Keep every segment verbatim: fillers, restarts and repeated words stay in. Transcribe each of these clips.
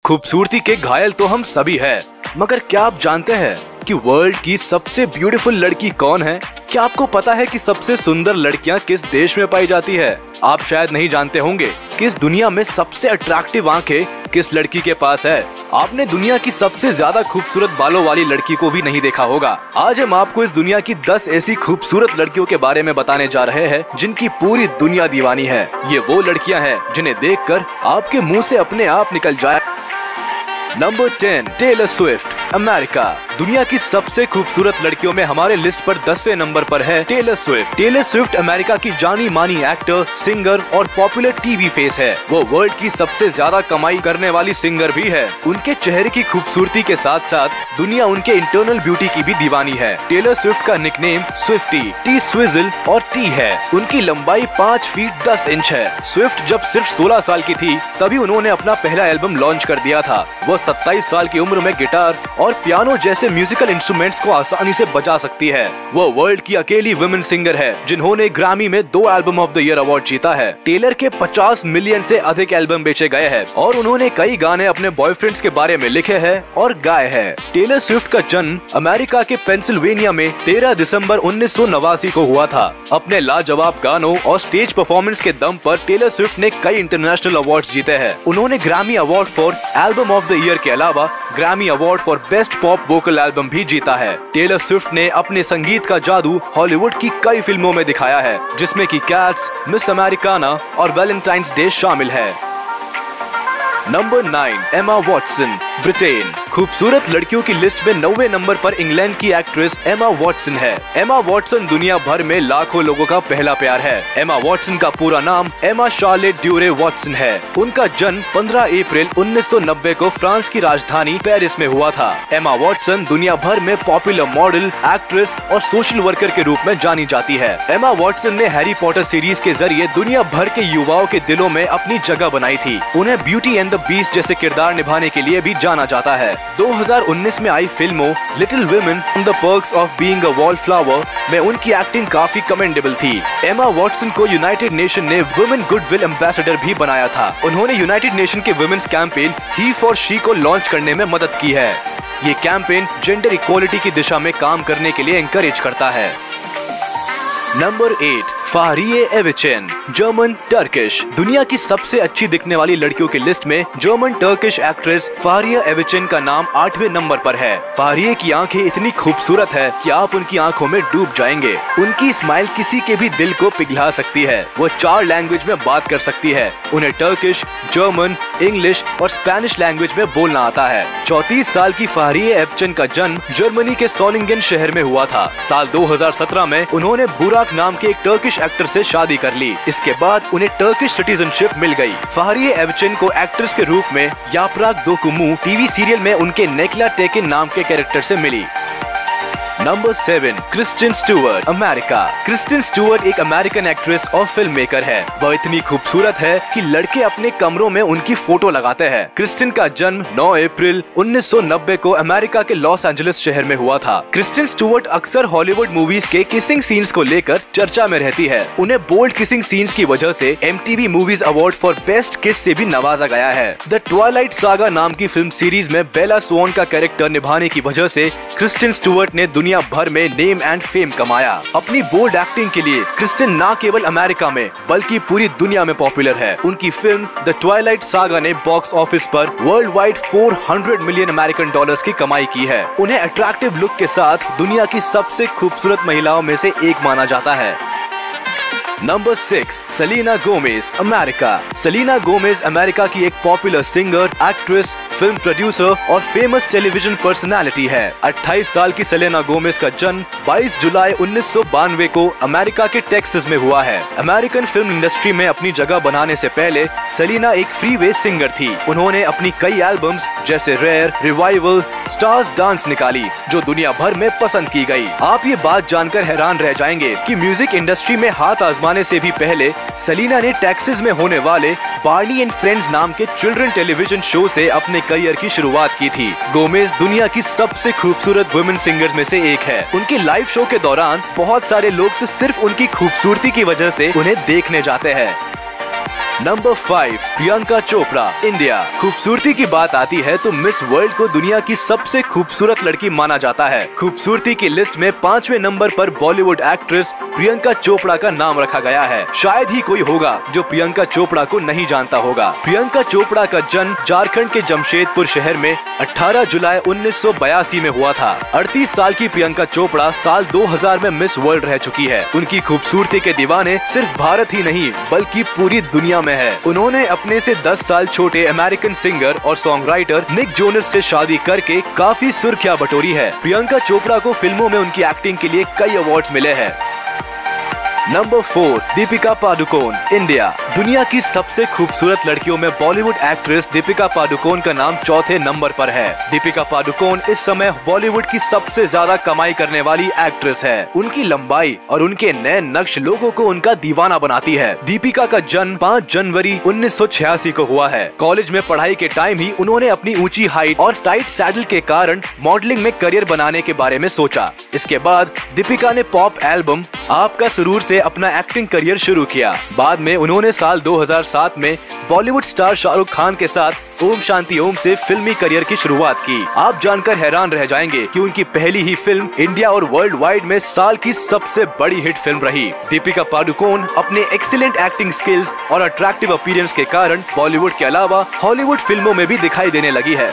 खूबसूरती के घायल तो हम सभी हैं, मगर क्या आप जानते हैं कि वर्ल्ड की सबसे ब्यूटीफुल लड़की कौन है? क्या आपको पता है कि सबसे सुंदर लड़कियां किस देश में पाई जाती है? आप शायद नहीं जानते होंगे कि इस दुनिया में सबसे अट्रैक्टिव आंखें किस लड़की के पास है। आपने दुनिया की सबसे ज्यादा खूबसूरत बालों वाली लड़की को भी नहीं देखा होगा। आज हम आपको इस दुनिया की दस ऐसी खूबसूरत लड़कियों के बारे में बताने जा रहे हैं जिनकी पूरी दुनिया दीवानी है। ये वो लड़कियां हैं जिन्हें देखकर आपके मुंह से अपने आप निकल जाए। Number ten, Taylor Swift, America. दुनिया की सबसे खूबसूरत लड़कियों में हमारे लिस्ट पर दसवें नंबर पर है Taylor Swift. Taylor Swift America की जानी मानी एक्टर, सिंगर और पॉपुलर टीवी फेस है। वो वर्ल्ड की सबसे ज्यादा कमाई करने वाली सिंगर भी है। उनके चेहरे की खूबसूरती के साथ साथ दुनिया उनके इंटरनल ब्यूटी की भी दीवानी है। टेलर स्विफ्ट का निकनेम स्विफ्टी, टी स्विजल और टी है। उनकी लंबाई पाँच फीट दस इंच है। स्विफ्ट जब सिर्फ सोलह साल की थी तभी उन्होंने अपना पहला एल्बम लॉन्च कर दिया था। वो सत्ताईस साल की उम्र में गिटार और पियानो जैसे म्यूजिकल इंस्ट्रूमेंट्स को आसानी से बजा सकती है। वो वर्ल्ड की अकेली वुमेन सिंगर है जिन्होंने ग्रैमी में दो album of the year award जीता है। टेलर के पचास मिलियन से अधिक एल्बम बेचे गए हैं और उन्होंने कई गाने अपने बॉयफ्रेंड्स के बारे में लिखे हैं और गाए हैं। टेलर स्विफ्ट का जन्म अमेरिका के पेंसिल्वेनिया में तेरह दिसंबर उन्नीस सौ नवासी को हुआ था। अपने लाजवाब गानों और स्टेज परफॉर्मेंस के दम पर टेलर स्विफ्ट ने कई इंटरनेशनल अवार्ड्स जीते हैं। उन्होंने Grammy award for album of the year के अलावा Grammy award for best pop vocal album भी जीता है। टेलर स्विफ्ट ने अपने संगीत का जादू हॉलीवुड की कई फिल्मों में दिखाया है, जिसमें कि कैट्स, मिस अमेरिकाना और वैलेंटाइंस डे शामिल है। Number nine, Emma Watson, Britain. खूबसूरत लड़कियों की लिस्ट में नौवे नंबर पर इंग्लैंड की एक्ट्रेस एमा वॉटसन है। एमा वॉटसन दुनिया भर में लाखों लोगों का पहला प्यार है। एमा वॉटसन का पूरा नाम एमा शार्लेट ड्यूरे वॉटसन है। उनका जन्म पंद्रह अप्रैल उन्नीस सौ नब्बे को फ्रांस की राजधानी पेरिस में हुआ था। एमा वॉटसन दुनिया भर में पॉपुलर मॉडल, एक्ट्रेस और सोशल वर्कर के रूप में जानी जाती है। एमा वॉटसन ने हैरी पॉटर सीरीज के जरिए दुनिया भर के युवाओं के दिलों में अपनी जगह बनाई थी। उन्हें ब्यूटी एंड द बीस्ट जैसे किरदार निभाने के लिए भी जाना जाता है। दो हज़ार उन्नीस में आई फिल्मों Little Women and the Perks of Being a Wallflower में उनकी एक्टिंग काफी कमेंडेबल थी। एमा वॉटसन को यूनाइटेड नेशन ने वुमेन गुडविल एम्बेसडर भी बनाया था। उन्होंने यूनाइटेड नेशन के women's campaign he for she को लॉन्च करने में मदद की है। ये कैंपेन जेंडर इक्वालिटी की दिशा में काम करने के लिए एनकरेज करता है। Number eight, Fahriye Evcen, German Turkish. दुनिया की सबसे अच्छी दिखने वाली लड़कियों की लिस्ट में German Turkish actress Fahriye Evcen का नाम आठवें नंबर पर है। फारिये की आंखें इतनी खूबसूरत है कि आप उनकी आंखों में डूब जाएंगे। उनकी स्माइल किसी के भी दिल को पिघला सकती है। वो चार लैंग्वेज में बात कर सकती है। उन्हें टर्किश, जर्मन, इंग्लिश और स्पेनिश लैंग्वेज में बोलना आता है। चौंतीस साल की फारिये एविचेन का जन्म जर्मनी के सोलिंगन शहर में हुआ था। साल दो हज़ार सत्रह में उन्होंने बुराक नाम के एक टर्किश एक्टर से शादी कर ली। इसके बाद उन्हें टर्किश सिटीजनशिप मिल गई। फारिये एविचेन को एक्ट्रेस के रूप में यापराग दोकुमू टीवी सीरियल में उनके नेक्ला टेकिन नाम के कैरेक्टर से मिली। Number seven, Kristen Stewart, America. Kristen Stewart एक अमेरिकन एक्ट्रेस और फिल्म मेकर है। वह इतनी खूबसूरत है कि लड़के अपने कमरों में उनकी फोटो लगाते हैं। क्रिस्टिन का जन्म नौ अप्रैल उन्नीस सौ नब्बे को अमेरिका के लॉस एंजलिस शहर में हुआ था। क्रिस्टिन स्टुअर्ट अक्सर हॉलीवुड मूवीज के किसिंग सीन्स को लेकर चर्चा में रहती है। उन्हें बोल्ड किसिंग सीन्स की वजह से M T V movies award for best kiss से भी नवाजा गया है। द ट्वाइलाइट सागा नाम की फिल्म सीरीज में बेला स्वॉन का कैरेक्टर निभाने की वजह से क्रिस्टिन स्टुअर्ट ने दुनिया भर में नेम एंड फेम कमाया। अपनी बोल्ड एक्टिंग के लिए क्रिस्टिन न केवल अमेरिका में बल्कि पूरी दुनिया में पॉपुलर है। उनकी फिल्म द ट्वाइलाइट सागा ने बॉक्स ऑफिस पर वर्ल्ड वाइड चार सौ मिलियन अमेरिकन डॉलर्स की कमाई की है। उन्हें अट्रैक्टिव लुक के साथ दुनिया की सबसे खूबसूरत महिलाओं में से एक माना जाता है। Number six, Selena Gomez, America. Selena Gomez America की एक popular singer, actress, film producer और फेमस टेलीविजन पर्सनालिटी है। अट्ठाईस साल की सेलेना गोमेज का जन्म बाईस जुलाई उन्नीस सौ बानवे को अमेरिका के टेक्सास में हुआ है। अमेरिकन फिल्म इंडस्ट्री में अपनी जगह बनाने से पहले सेलेना एक फ्रीवे सिंगर थी। उन्होंने अपनी कई एल्बम्स जैसे रेयर, रिवाइवल, स्टार्स डांस निकाली जो दुनिया भर में पसंद की गई। आप ये बात जानकर हैरान रह जाएंगे कि म्यूजिक इंडस्ट्री में हाथ आजमाने से भी पहले सेलेना ने टेक्सास में होने वाले बार्नी एंड फ्रेंड्स नाम के चिल्ड्रन टेलीविजन शो से अपने करियर की शुरुआत की थी। गोमेज दुनिया की सबसे खूबसूरत वुमेन सिंगर्स में से एक है। उनके लाइव शो के दौरान बहुत सारे लोग तो सिर्फ उनकी खूबसूरती की वजह से उन्हें देखने जाते हैं। Number five, Priyanka Chopra, India. खूबसूरती की बात आती है तो मिस वर्ल्ड को दुनिया की सबसे खूबसूरत लड़की माना जाता है। खूबसूरती की लिस्ट में पांचवें नंबर पर बॉलीवुड एक्ट्रेस प्रियंका चोपड़ा का नाम रखा गया है। शायद ही कोई होगा जो प्रियंका चोपड़ा को नहीं जानता होगा। प्रियंका चोपड़ा का जन्म झारखंड के जमशेदपुर शहर में अठारह जुलाई उन्नीस सौ बयासी में हुआ था। अड़तीस साल की प्रियंका चोपड़ा साल दो हज़ार में मिस वर्ल्ड रह चुकी है। उनकी खूबसूरती के दीवाने सिर्फ भारत ही नहीं बल्कि पूरी दुनिया में है। उन्होंने अपने से दस साल छोटे अमेरिकन सिंगर और सॉन्ग राइटर निक जोनस से शादी करके काफी सुर्खियां बटोरी है। प्रियंका चोपड़ा को फिल्मों में उनकी एक्टिंग के लिए कई अवार्ड्स मिले हैं। Number four, Deepika Padukone, India. दुनिया की सबसे खूबसूरत लड़कियों में बॉलीवुड एक्ट्रेस दीपिका पादुकोण का नाम चौथे नंबर पर है। दीपिका पादुकोण इस समय बॉलीवुड की सबसे ज्यादा कमाई करने वाली एक्ट्रेस है। उनकी लंबाई और उनके नए नक्श लोगों को उनका दीवाना बनाती है। दीपिका का जन्म पाँच जनवरी उन्नीस सौ छियासी को हुआ है। कॉलेज में पढ़ाई के टाइम ही उन्होंने अपनी ऊंची हाइट और टाइट सैडल के कारण मॉडलिंग में करियर बनाने के बारे में सोचा। इसके बाद दीपिका ने पॉप एल्बम आपका सुरूर से अपना एक्टिंग करियर शुरू किया। बाद में उन्होंने साल दो हज़ार सात में बॉलीवुड स्टार शाहरुख खान के साथ ओम शांति ओम से फिल्मी करियर की शुरुआत की। आप जानकर हैरान रह जाएंगे कि उनकी पहली ही फिल्म इंडिया और वर्ल्ड वाइड में साल की सबसे बड़ी हिट फिल्म रही। दीपिका पादुकोण अपने एक्सीलेंट एक्टिंग स्किल्स और अट्रैक्टिव अपीयरेंस के कारण बॉलीवुड के अलावा हॉलीवुड फिल्मों में भी दिखाई देने लगी है।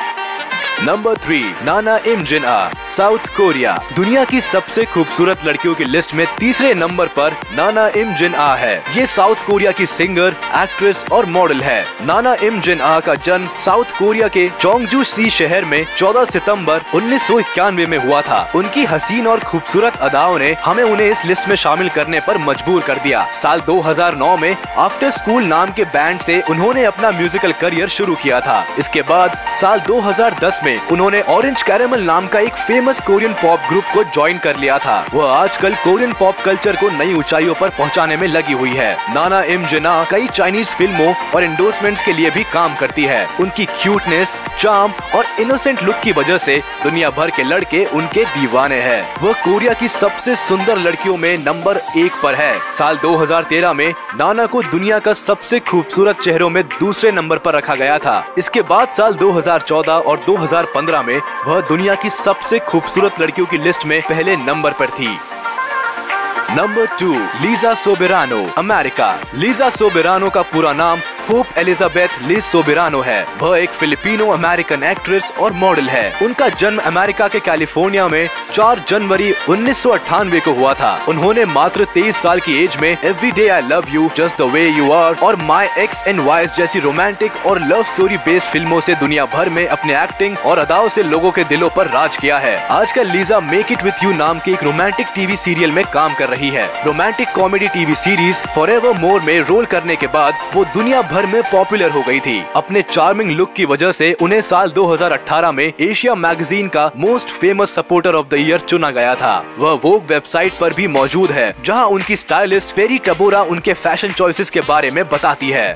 नंबर थ्री, नाना इम जिन आ, साउथ कोरिया। दुनिया की सबसे खूबसूरत लड़कियों की लिस्ट में तीसरे नंबर पर नाना इम जिन आ है। ये साउथ कोरिया की सिंगर, एक्ट्रेस और मॉडल है। नाना इम जिन आ का जन्म साउथ कोरिया के चोंगजू सी शहर में चौदह सितंबर उन्नीस सौ इक्यानवे में हुआ था। उनकी हसीन और खूबसूरत अदाओं ने हमें उन्हें इस लिस्ट में शामिल करने पर मजबूर कर दिया। साल दो हज़ार नौ में आफ्टर स्कूल नाम के बैंड से उन्होंने अपना म्यूजिकल करियर शुरू किया था। इसके बाद साल दो हज़ार दस में उन्होंने ऑरेंज कैरेमल नाम का एक फेमस कोरियन पॉप ग्रुप को ज्वाइन कर लिया था। वह आजकल कोरियन पॉप कल्चर को नई ऊंचाइयों पर पहुंचाने में लगी हुई है। नाना इम जिन आ कई चाइनीज फिल्मों और एंडोर्समेंट्स के लिए भी काम करती है। उनकी क्यूटनेस, चार्म और इनोसेंट लुक की वजह से दुनिया भर के लड़के उनके दीवाने हैं। वह कोरिया की सबसे सुंदर लड़कियों में नंबर एक पर है। साल दो हज़ार तेरह में नाना को दुनिया का सबसे खूबसूरत चेहरों में दूसरे नंबर पर रखा गया था। इसके बाद साल दो हज़ार चौदह और दो हज़ार पंद्रह में वह दुनिया की सबसे खूबसूरत लड़कियों की लिस्ट में पहले नंबर पर थी। Number two, Liza Soberano, America. Liza Soberano का पूरा नाम होप एलिजाबेथ लिज सोबेरानो है। वह एक फिलिपिनो अमेरिकन एक्ट्रेस और मॉडल है। उनका जन्म अमेरिका के कैलिफोर्निया में चार जनवरी उन्नीस सौ अट्ठानवे को हुआ था। उन्होंने मात्र तेईस साल की एज में every day I love you, just the way you are और माई एक्स एंड वाइज जैसी रोमांटिक और लव स्टोरी बेस्ड फिल्मों से दुनिया भर में अपने एक्टिंग और अदाओं से लोगों के दिलों पर राज किया है। आजकल Liza make it with you नाम के एक रोमांटिक टीवी सीरियल में काम कर रही है। Romantic comedy TV series forevermore में रोल करने के बाद वो दुनिया भर में पॉपुलर हो गई थी। अपने चार्मिंग लुक की वजह से उन्हें साल दो हज़ार अठारह में एशिया मैगजीन का most famous supporter of the year चुना गया था। वह वोग वेबसाइट पर भी मौजूद है, जहां उनकी स्टाइलिस्ट पेरी टबोरा उनके फैशन चॉइसेस के बारे में बताती है।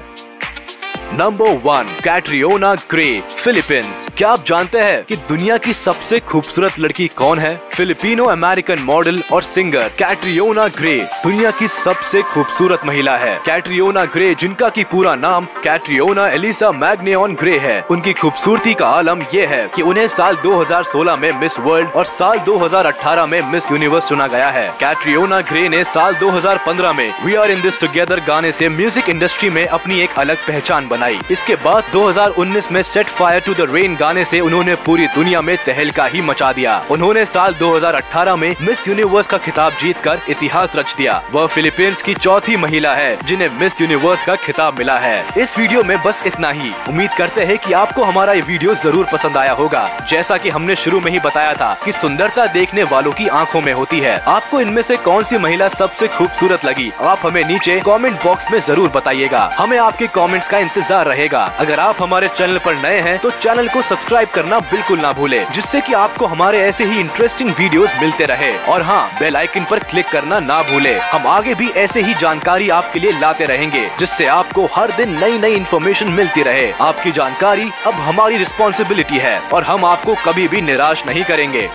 Number one, Catriona Gray, Philippines. क्या आप जानते हैं कि दुनिया की सबसे खूबसूरत लड़की कौन है? फिलिपिनो अमेरिकन मॉडल और सिंगर कैटरियोना ग्रे दुनिया की सबसे खूबसूरत महिला है। कैटरियोना ग्रे, जिनका की पूरा नाम कैटरियोना एलिसा मैग्नेओन ग्रे है, उनकी खूबसूरती का आलम ये है कि उन्हें साल दो हज़ार सोलह में मिस वर्ल्ड और साल दो हज़ार अठारह में मिस यूनिवर्स चुना गया है। कैटरियोना ग्रे ने साल दो हज़ार पंद्रह में we are in this together गाने से म्यूजिक इंडस्ट्री में अपनी एक अलग पहचान बनाई। इसके बाद दो हज़ार उन्नीस में set fire to the rain गाने से उन्होंने पूरी दुनिया में तहलका ही मचा दिया। उन्होंने साल दो हज़ार अठारह में मिस यूनिवर्स का खिताब जीतकर इतिहास रच दिया। वह फिलीपींस की चौथी महिला है जिन्हें मिस यूनिवर्स का खिताब मिला है। इस वीडियो में बस इतना ही। उम्मीद करते हैं कि आपको हमारा ये वीडियो जरूर पसंद आया होगा। जैसा कि हमने शुरू में ही बताया था कि सुंदरता देखने वालों की आंखों में होती है। आपको इनमें से कौन सी महिला सबसे खूबसूरत लगी, आप हमें नीचे कमेंट बॉक्स में जरूर बताइएगा। हमें आपके कमेंट्स का इंतजार रहेगा। अगर आप हमारे चैनल पर नए हैं तो चैनल को सब्सक्राइब करना बिल्कुल ना भूलें, जिससे कि आपको हमारे ऐसे ही इंटरेस्टिंग वीडियोस मिलते रहे। और हाँ, बेल आइकन पर क्लिक करना ना भूलें। हम आगे भी ऐसे ही जानकारी आपके लिए लाते रहेंगे, जिससे आपको हर दिन नई नई इन्फॉर्मेशन मिलती रहे। आपकी जानकारी अब हमारी रिस्पॉन्सिबिलिटी है और हम आपको कभी भी निराश नहीं करेंगे।